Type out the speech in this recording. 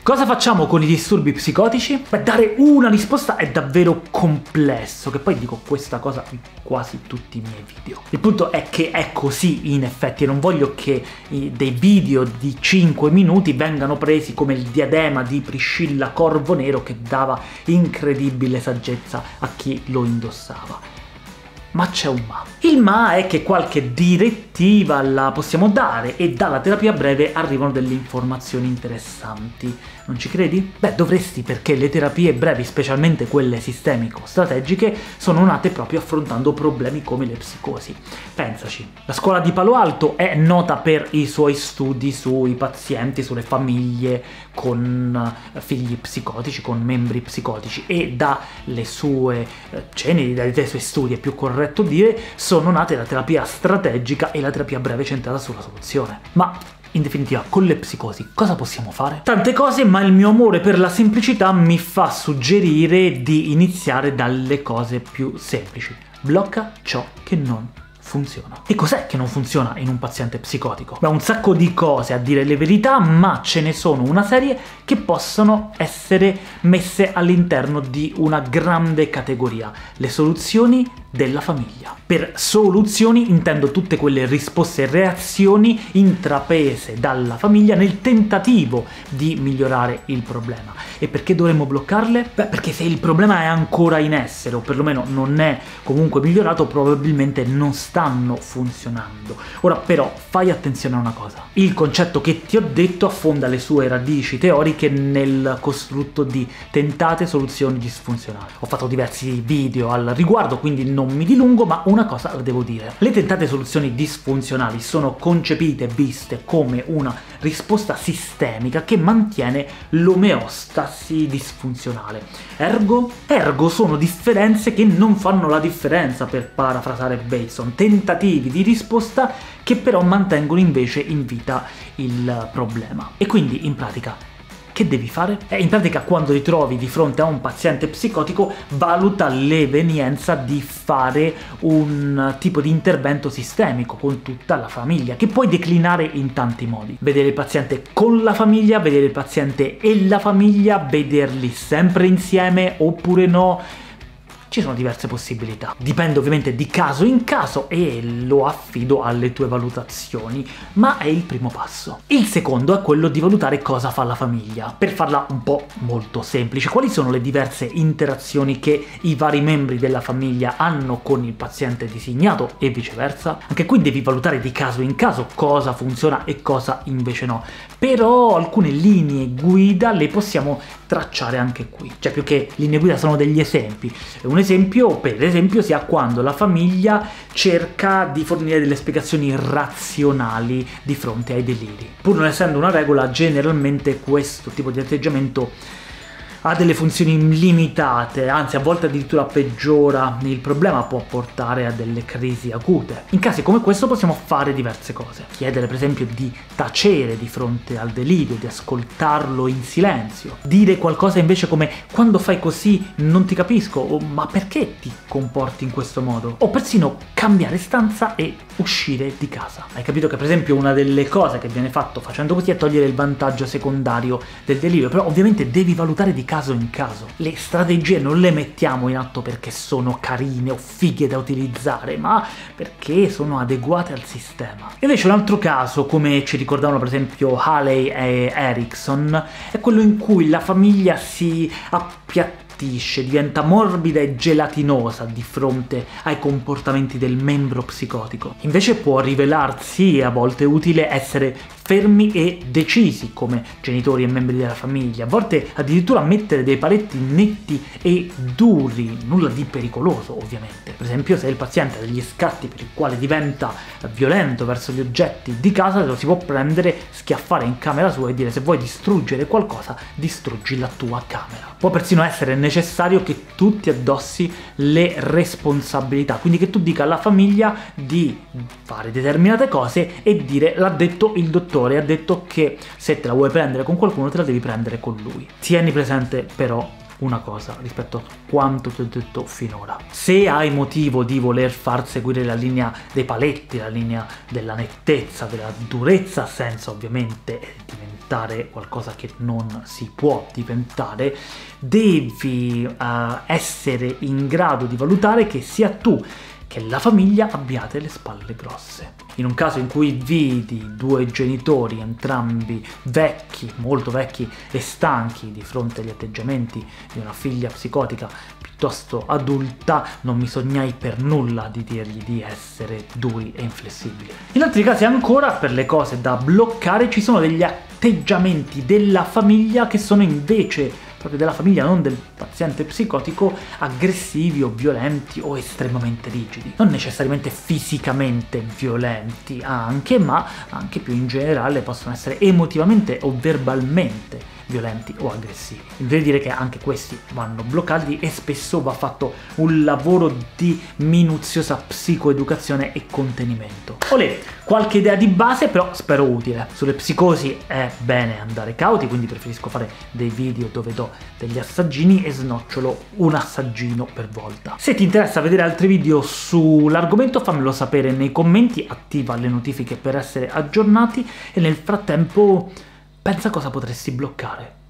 Cosa facciamo con i disturbi psicotici? Beh, dare una risposta è davvero complesso, che poi dico questa cosa in quasi tutti i miei video. Il punto è che è così in effetti e non voglio che dei video di 5 minuti vengano presi come il diadema di Priscilla Corvo Nero che dava incredibile saggezza a chi lo indossava. Ma c'è un ma. Il ma è che qualche direttiva la possiamo dare e dalla terapia breve arrivano delle informazioni interessanti. Non ci credi? Beh, dovresti, perché le terapie brevi, specialmente quelle sistemico-strategiche, sono nate proprio affrontando problemi come le psicosi. Pensaci, la scuola di Palo Alto è nota per i suoi studi sui pazienti, sulle famiglie con figli psicotici, con membri psicotici, e dalle sue ceneri, dai suoi studi, è più corretto dire, sono nate la terapia strategica e la terapia breve centrata sulla soluzione. Ma in definitiva, con le psicosi cosa possiamo fare? Tante cose, ma il mio amore per la semplicità mi fa suggerire di iniziare dalle cose più semplici. Blocca ciò che non funziona. E cos'è che non funziona in un paziente psicotico? Beh, un sacco di cose, a dire le verità, ma ce ne sono una serie che possono essere messe all'interno di una grande categoria: le soluzioni della famiglia. Per soluzioni intendo tutte quelle risposte e reazioni intraprese dalla famiglia nel tentativo di migliorare il problema. E perché dovremmo bloccarle? Beh, perché se il problema è ancora in essere, o perlomeno non è comunque migliorato, probabilmente non stanno funzionando. Ora però fai attenzione a una cosa: il concetto che ti ho detto affonda le sue radici teoriche nel costrutto di tentate soluzioni disfunzionali. Ho fatto diversi video al riguardo, quindi non mi dilungo, ma una cosa la devo dire: le tentate soluzioni disfunzionali sono concepite, viste come una risposta sistemica che mantiene l'omeostasi disfunzionale. Ergo sono differenze che non fanno la differenza, per parafrasare Bateson, tentativi di risposta che però mantengono invece in vita il problema. E quindi in pratica che devi fare? In pratica, quando ti trovi di fronte a un paziente psicotico, valuta l'evenienza di fare un tipo di intervento sistemico con tutta la famiglia, che puoi declinare in tanti modi: vedere il paziente con la famiglia, vedere il paziente e la famiglia, vederli sempre insieme oppure no. Ci sono diverse possibilità, dipende ovviamente di caso in caso e lo affido alle tue valutazioni, ma è il primo passo. Il secondo è quello di valutare cosa fa la famiglia. Per farla un po' molto semplice, quali sono le diverse interazioni che i vari membri della famiglia hanno con il paziente designato e viceversa? Anche qui devi valutare di caso in caso cosa funziona e cosa invece no, però alcune linee guida le possiamo tracciare anche qui. Cioè, più che linee guida, sono degli esempi. Un esempio, per esempio, sia quando la famiglia cerca di fornire delle spiegazioni razionali di fronte ai deliri. Pur non essendo una regola, generalmente questo tipo di atteggiamento ha delle funzioni limitate, anzi a volte addirittura peggiora il problema, può portare a delle crisi acute. In casi come questo possiamo fare diverse cose: chiedere per esempio di tacere di fronte al delirio, di ascoltarlo in silenzio, dire qualcosa invece come "quando fai così non ti capisco" o "ma perché ti comporti in questo modo?", o persino cambiare stanza e uscire di casa. Hai capito che per esempio una delle cose che viene fatto facendo così è togliere il vantaggio secondario del delirio, però ovviamente devi valutare di caso in caso. Le strategie non le mettiamo in atto perché sono carine o fighe da utilizzare, ma perché sono adeguate al sistema. Invece un altro caso, come ci ricordavano per esempio Haley e Erickson, è quello in cui la famiglia si appiattisce, diventa morbida e gelatinosa di fronte ai comportamenti del membro psicotico. Invece può rivelarsi a volte utile essere fermi e decisi come genitori e membri della famiglia, a volte addirittura mettere dei paletti netti e duri, nulla di pericoloso ovviamente. Per esempio, se il paziente ha degli scatti per il quale diventa violento verso gli oggetti di casa, lo si può prendere, schiaffare in camera sua e dire: se vuoi distruggere qualcosa, distruggi la tua camera. Può persino essere necessario che tu ti addossi le responsabilità, quindi che tu dica alla famiglia di fare determinate cose e dire: l'ha detto il dottore, ha detto che se te la vuoi prendere con qualcuno te la devi prendere con lui. Tieni presente però una cosa rispetto a quanto ti ho detto finora: se hai motivo di voler far seguire la linea dei paletti, la linea della nettezza, della durezza, senza ovviamente diventare diventare qualcosa che non si può diventare, devi essere in grado di valutare che sia tu che la famiglia abbiate le spalle grosse. In un caso in cui vidi due genitori, entrambi vecchi, molto vecchi e stanchi di fronte agli atteggiamenti di una figlia psicotica piuttosto adulta, non mi sognai per nulla di dirgli di essere duri e inflessibili. In altri casi ancora, per le cose da bloccare, ci sono degli atteggiamenti della famiglia che sono invece proprio della famiglia, non del paziente psicotico, aggressivi o violenti o estremamente rigidi. Non necessariamente fisicamente violenti anche, ma anche più in generale possono essere emotivamente o verbalmente violenti o aggressivi. Devo dire che anche questi vanno bloccati e spesso va fatto un lavoro di minuziosa psicoeducazione e contenimento. Olè, qualche idea di base però spero utile. Sulle psicosi è bene andare cauti, quindi preferisco fare dei video dove do degli assaggini e snocciolo un assaggino per volta. Se ti interessa vedere altri video sull'argomento fammelo sapere nei commenti, attiva le notifiche per essere aggiornati e nel frattempo pensa cosa potresti bloccare.